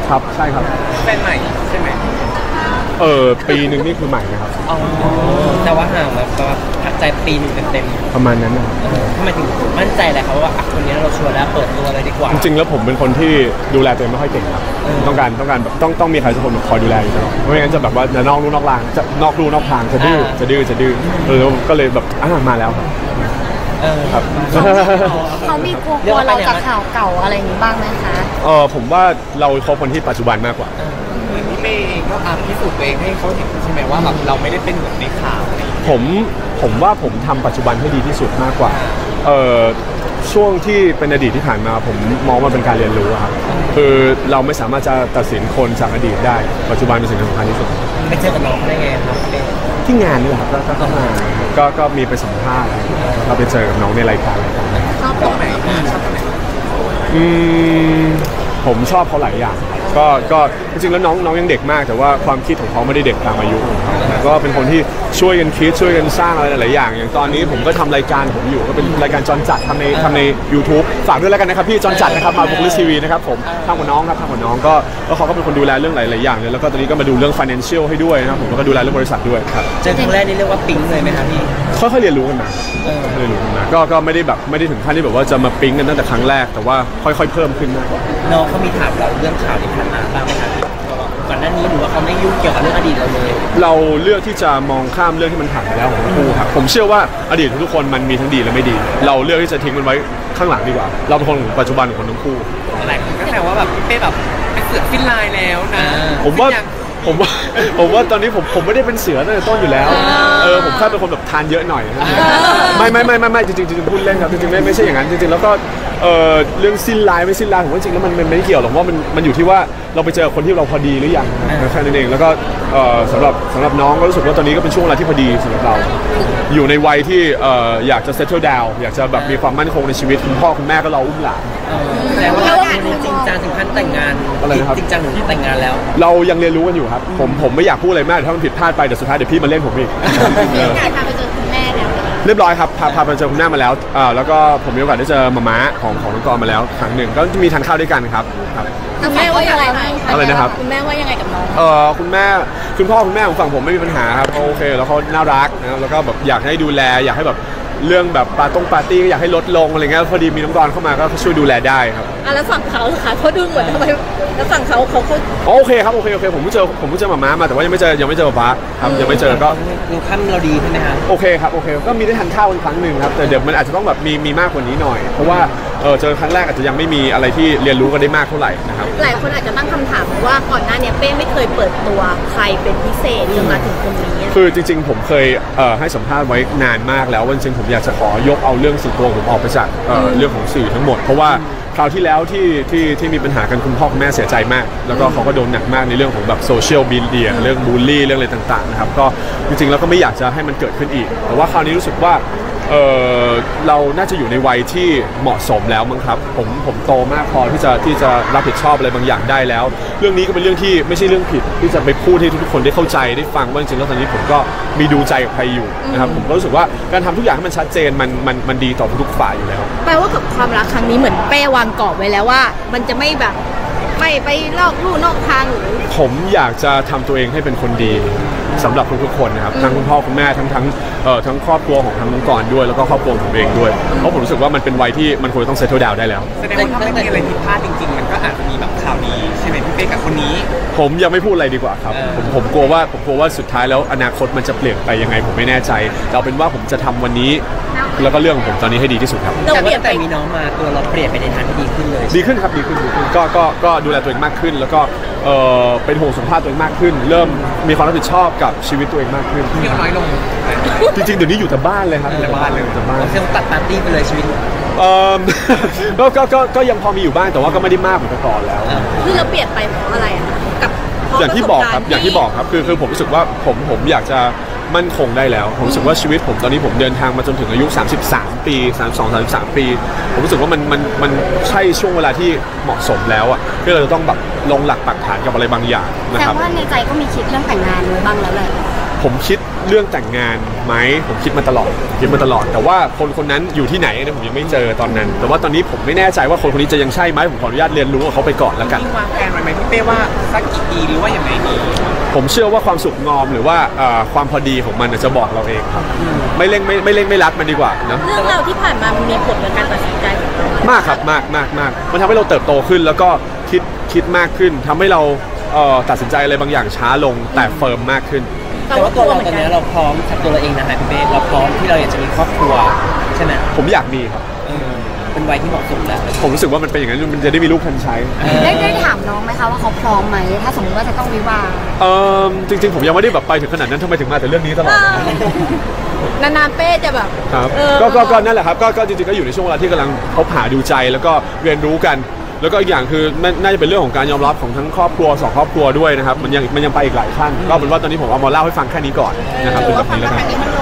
ครับใช่ครับแฟนใหม่ใช่ไหมปีหนึ่งนี่คือใหม่นะครับอ๋อแต่ว่าห่างแบบพักใจปีหนึ่งเต็มประมาณนั้นนะครับทำไมถึงมั่นใจเลยครับว่าคนนี้เราชัวร์แล้วเปิดตัวเลยดีกว่าจริงๆแล้วผมเป็นคนที่ดูแลตัวเองไม่ค่อยเก่งครับต้องการแบบต้องมีใครสักคนคอยดูแลอยู่ตลอดไม่งั้นจะแบบว่าจะนอกลู่นอกทางจะนอกลู่นอกทางจะดื้อก็เลยแบบมาแล้วครับเขามีกลัวเราจากข่าวเก่าอะไรอย่างนี้บ้างไหมคะผมว่าเราคบคนที่ปัจจุบันมากกว่าเหมือนพี่เมย์เองก็พิสูจน์ตัวเองให้เขาเห็นใช่ไหมว่าแบบเราไม่ได้เป็นเหมือนในข่าวผมว่าผมทำปัจจุบันให้ดีที่สุดมากกว่าช่วงที่เป็นอดีตที่ผ่านมาผมมองว่าเป็นการเรียนรู้ครับคือเราไม่สามารถจะตัดสินคนจากอดีตได้ปัจจุบันเป็นสิ่งสำคัญที่สุดไปเจอกับน้องได้ไงครับที่งานนี่แหละครับก็งานก็มีไปสัมภาษณ์เราไปเจอกับน้องในรายการชอบตรงไหนชอบตรงไหนผมชอบเขาหลายอย่างก็จริงๆแล้วน้องยังเด็กมากแต่ว่าความคิดของเขาไม่ได้เด็กตามอายุก็เป็นคนที่ช่วยกันคิดช่วยกันสร้างอะไรหลายอย่างอย่างตอนนี้ผมก็ทำรายการผมอยู่ก็เป็นรายการจอนจัดทำใน YouTube ฝากด้วยแล้วกันนะครับพี่จอนจัดนะครับมาบุกลิสทีวีนะครับผมทำกับน้องครับทำกับน้องก็เขาก็เป็นคนดูแลเรื่องหลายๆอย่างเลยแล้วก็ตอนนี้ก็มาดูเรื่อง financial ให้ด้วยนะครับผมก็ดูแลเรื่องบริษัทด้วยครับเจอครั้งแรกนี่เรียกว่าปิ๊งเลยไหมครับพี่ค่อยๆเรียนรู้กันมาก็ไม่ได้ถึงขั้นที่แบบว่าจะมาปิ๊งกันตั้งแต่ครั้งแรกแต่ว่าค่อยๆเพิ่มขึ้นมากกว่าน้องเขามีถามเราเรื่องข่าวที่ผ่านมาบ้างไหมครับก่อนหน้านี้หรือว่าเขาไม่ยุ่งเกี่ยวกับเรื่องอดีตเราเลยเราเลือกที่จะมองข้ามเรื่องที่มันผ่านไปแล้วของทั้งคู่ครับผมเชื่อว่าอดีตทุกคนมันมีทั้งดีและไม่ดีเราเลือกที่จะทิ้งมันไว้ข้างหลังดีกว่าเราเป็นคนของปัจจุบันของคนทั้งคู่อะไรก็แปลว่าแบบพี่เป้แบบไปเสือกฟินไลน์แล้วนะผมว่าตอนนี้ผมไม่ได้เป็นเสือตั้งแต่ต้นอยู่แล้วผมแค่เป็นคนแบบทานเยอะหน่อยไม่จริงพูดเล่นครับจริงๆไม่ใช่อย่างนั้นจริงๆแล้วก็เรื่องสิ้นลายไม่สิ้นลายผมว่าจริงแล้วมันไม่เกี่ยวหรอกว่ามันอยู่ที่ว่าเราไปเจอคนที่เราพอดีหรือยังแค่นั้นเองแล้วก็สำหรับน้องก็รู้สึกว่าตอนนี้ก็เป็นช่วงเวลาที่พอดีสำหรับเราอยู่ในวัยที่อยากจะ settle down อยากจะแบบมีความมั่นคงในชีวิตคุณพ่อคุณแม่ก็รออุ้มหลานแต่ว่าจริงจังถึงขั้นแต่งงานอะไรนะครับจริงจังถึงที่แต่งงานแล้วเรายังเรียนรู้กันอยู่ครับผมไม่อยากพูดอะไรมากถ้ามันผิดพลาดไปเดี๋ยวสุดท้ายเดี๋ยวพี่มาเล่นผมอีกพาไปเจอคุณแม่แล้วเรียบร้อยครับพาไปเจอคุณแม่มาแล้วแล้วก็ผมมีโอกาสได้เจอมาม่าของน้องกรมาแล้วครั้งหนึ่งก็มีทานข้าวด้วยกันครับคุณแม่ว่ายังไงอะไรนะครับคุณแม่ว่ายังไงกับน้องคุณพ่อคุณแม่ของฝั่งผมไม่มีปัญหาครับเขาโอเคแล้วเขาน่ารักนะแล้วก็แบบอยากให้ดูแลอยากให้แบบเรื่องแบบปาร์ตี้ก็อยากให้ลดลงอะไรเงี้ยพอดีมีน้องกรเข้ามาก็ช่วยดูแลได้ครับแล้วฝั่งเขาค่ะเขาดูเหมือนทำไมแล้วฝั่งเขาโอเคครับโอเคผมเพิ่งเจอมาแต่ว่ายังไม่เจอป๊าครับยังไม่เจอก็ดูขั้นเราดีใช่ไหมครับโอเคครับโอเคก็มีได้ทานข้าวอีกครั้งหนึ่งครับแต่เดี๋ยวมันอาจจะต้องแบบมีมากกว่านี้หน่อยเพราะว่าเจอครั้งแรกอาจจะยังไม่มีอะไรที่เรียนรู้กันได้มากเท่าไหร่นะครับหลายคนอาจจะตั้งคำถามว่าก่อนหน้านี้เป้ไม่เคยเปิดตัวใครเป็นพิเศษจนมาถึงตรงนี้คือจริงๆผมเคยให้สัมภาษณ์ไว้นานมากแล้วว่าจริงๆผมอยากจะขอยกเอาเรื่องส่วนตัวผมออกไปจากเรื่องของสื่อทั้งหมดเพราะว่าคราวที่แล้วที่มีปัญหากันคุณพ่อคุณแม่เสียใจมากแล้วก็เขาก็โดนหนักมากในเรื่องของแบบโซเชียลมีเดียเรื่องบูลลี่เรื่องอะไรต่างๆนะครับก็จริงๆแล้วก็ไม่อยากจะให้มันเกิดขึ้นอีกแต่ว่าคราวนี้รู้สึกว่าเราน่าจะอยู่ในวัยที่เหมาะสมแล้วมั้งครับผมโตมากพอที่จะรับผิดชอบอะไรบางอย่างได้แล้วเรื่องนี้ก็เป็นเรื่องที่ไม่ใช่เรื่องผิดที่จะไปพูดให้ทุกคนได้เข้าใจได้ฟังว่าจริงๆแล้วตอนนี้ผมก็มีดูใจกับใครอยู่นะครับผมก็รู้สึกว่าการทำทุกอย่างให้มันชัดเจนมันดีต่อทุกฝ่ายอยู่แล้วแปลว่ากับความรักครั้งนี้เหมือนเป้วางกรอบไว้แล้วว่ามันจะไม่แบบไม่ไปลอกลู่นอกทางหรือผมอยากจะทำตัวเองให้เป็นคนดีสำหรับทุกคนนะครับทั้งคุณพ่อคุณแม่ทั้งครอบครัวของทั้งน้องกรด้วยแล้วก็ครอบครัวผมเองด้วยเพราะผมรู้สึกว่ามันเป็นวัยที่มันควรต้องเซตเทิลดาวน์ได้แล้วแสดงว่าถ้าไม่มีอะไรผิดพลาดจริงๆมันก็อาจจะมีแบบข่าวดีใช่ไหมพี่เป้กับคนนี้ผมยังไม่พูดอะไรดีกว่าครับผมกลัวว่าสุดท้ายแล้วอนาคตมันจะเปลี่ยนไปยังไงผมไม่แน่ใจเอาเป็นว่าผมจะทำวันนี้แล้วก็เรื่องของผมตอนนี้ให้ดีที่สุดครับแต่มีน้องมาตัวเราเปลี่ยนไปในทางที่ดีขึ้นเลยดีขึ้นครับดีขึ้นก็ดูแลตัวเองมากขึ้นแล้วก็เป็นห่วงสุขภาพตัวเองมากขึ้นเริ่มมีความรับผิดชอบกับชีวิตตัวเองมากขึ้นเที่ยวน้อยลงจริงๆเดี๋ยวนี้อยู่แต่บ้านเลยครับแต่บ้านเลยเที่ยวตัดปาร์ตี้ไปเลยชีวิตก็ยังพอมีอยู่บ้างแต่ว่าก็ไม่ได้มากเหมือนแต่ก่อนแล้วคือเราเปลี่ยนไปเพราะอะไรกับอย่างที่บอกครับคือผมรู้สึกว่าผมอยากจะมั่นคงได้แล้วผมรู้สึกว่าชีวิตผมตอนนี้ผมเดินทางมาจนถึงอายุ33ปี33ปีผมรู้สึกว่ามันใช่ช่วงเวลาที่เหมาะสมแล้วอ่ะที่เราจะต้องแบบลงหลักปักฐานกับอะไรบางอย่างนะครับแต่ว่าในใจก็มีคิดเรื่องแต่งงานไว้บ้างแล้วแหละผมคิดเรื่องแต่งงานไหมผมคิดมาตลอดแต่ว่าคนนั้นอยู่ที่ไหนเนี่ยผมยังไม่เจอตอนนั้น แต่ว่าตอนนี้ผมไม่แน่ใจว่าคนนี้จะยังใช่ไหมผมขออนุญาตเรียนรู้กับเขาไปก่อนแล้วกันวางแผนไว้ไหมพี่เป้ว่าสักกี่ปีหรือว่าอย่างไรดีผมเชื่อว่าความสุขงอมหรือว่าความพอดีของมันจะบอกเราเองครับไม่เร่งไม่รัดมันดีกว่านะเรื่องราวที่ผ่านมามันมีผลกับการตัดสินใจของเรามากครับมากมันทำให้เราเติบโตขึ้นแล้วก็คิดมากขึ้นทำให้เราตัดสินใจอะไรบางอย่างช้าลงแต่เฟิร์มมากขึ้นแต่ว่าตัวเราตอนนี้เราพร้อมกับตัวเราเองนะฮะพี่เป้เราพร้อมที่เราอยากจะมีครอบครัวใช่ไหมผมอยากมีครับเป็นวัยที่เหมาะสมแล้วผมรู้สึกว่ามันเป็นอย่างนั้นมันจะได้มีลูกทันใช้ได้ถามน้องไหมคะว่าเขาพร้อมไหมถ้าสมมติว่าจะต้องวิวาจริงๆผมยังไม่ได้แบบไปถึงขนาดนั้นทำไมถึงมาแต่เรื่องนี้ตลอดนานๆเป้จะแบบครับก็นั่นแหละครับก็จริงๆก็อยู่ในช่วงเวลาที่กำลังเขาหาดูใจแล้วก็เรียนรู้กันแล้วก็อีกอย่างคือน่าจะเป็นเรื่องของการยอมรับของทั้งครอบครัว2ครอบครัวด้วยนะครับมันยังไปอีกหลายขั้นก็เป็นว่าตอนนี้ผมเอามาเล่าให้ฟังแค่นี้ก่อนนะครับเป็นแบบนี้แล้วกัน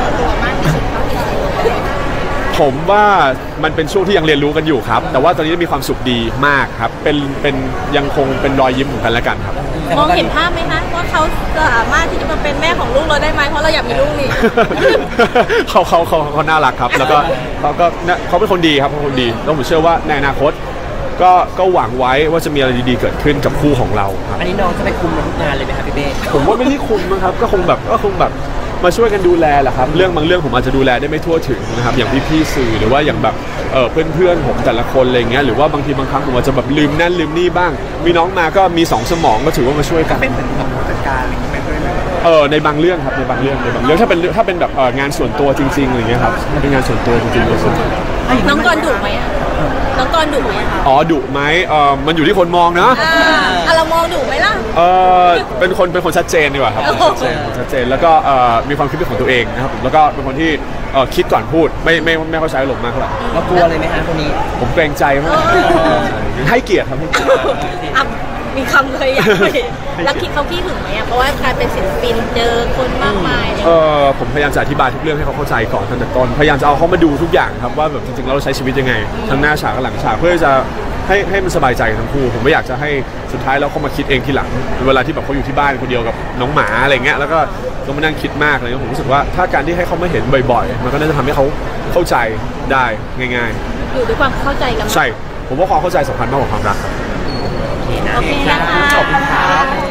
ผมว่ามันเป็นช่วงที่ยังเรียนรู้กันอยู่ครับแต่ว่าตอนนี้มีความสุขดีมากครับเป็นยังคงเป็นรอยยิ้มของกันและกันครับมองเห็นภาพไหมคะว่าเขาสามารถที่จะมาเป็นแม่ของลูกเราได้ไหมเพราะเราอยากมีลูกนี่เขาน่ารักครับแล้วก็เขาเป็นคนดีครับเป็นคนดีแล้วผมเชื่อว่าในอนาคตก็หวังไว้ว่าจะมีอะไรดีๆเกิดขึ้นกับคู่ของเราครับอันนี้น้องจะไปคุมงานเลยไหมครับพี่เป้ผมว่าไม่ได้คุมนะครับก็คงแบบมาช่วยกันดูแลแหละครับเรื่องบางเรื่องผมอาจจะดูแลได้ไม่ทั่วถึงนะครับอย่างพี่ๆสื่อหรือว่าอย่างแบบเพื่อนๆผมแต่ละคนอะไรเงี้ยหรือว่าบางทีบางครั้งผมอาจจะแบบลืมนั่นลืมนี่บ้างมีน้องมาก็มี2สมองก็ถือว่ามาช่วยกันเป็นเหมือนกับผู้จัดการอะไรอย่างเงี้ยในบางเรื่องครับในบางเรื่องถ้าเป็นแบบงานส่วนตัวจริงๆอะไรเงี้ยครับเป็นงานส่วนตัวจริงๆเลยน้องกรดุไหมน้องกรดุไหมคะอ๋อดุไหมมันอยู่ที่คนมองนะเรามองดุไหมล่ะเป็นคนชัดเจนดีกว่าครับชัดเจนแล้วก็มีความคิดเป็นของตัวเองนะครับแล้วก็เป็นคนที่คิดก่อนพูดไม่เข้าใช้อารมณ์มากเท่าไหร่เรากลัวเลยไหมฮะคนนี้ผมเกรงใจมากให้เกียรติครับให้เกียรติมีคำเลยแล้วคิดเขาขี้หึงไหมเพราะว่าการเป็นศิลปินเจอคนมากมายผมพยายามจะอธิบายทุกเรื่องให้เขาเข้าใจก่อนตั้งแต่ต้นพยายามจะเอาเขามาดูทุกอย่างครับว่าแบบจริงๆเราใช้ชีวิตยังไงทั้งหน้าฉากกับหลังฉากเพื่อจะให้มันสบายใจทั้งคู่ผมไม่อยากจะให้สุดท้ายแล้วเขามาคิดเองทีหลังเวลาที่แบบเขาอยู่ที่บ้านคนเดียวกับน้องหมาอะไรเงี้ยแล้วก็ต้องมานั่งคิดมากอะไรเงี้ยผมรู้สึกว่าถ้าการที่ให้เขามาเห็นบ่อยๆมันก็น่าจะทำให้เขาเข้าใจได้ง่ายๆอยู่ด้วยความเข้าใจกันใช่ผมว่าความเข้าใจสำคัญมากกว่าความรักโอเคนะคะขอบคุณครับ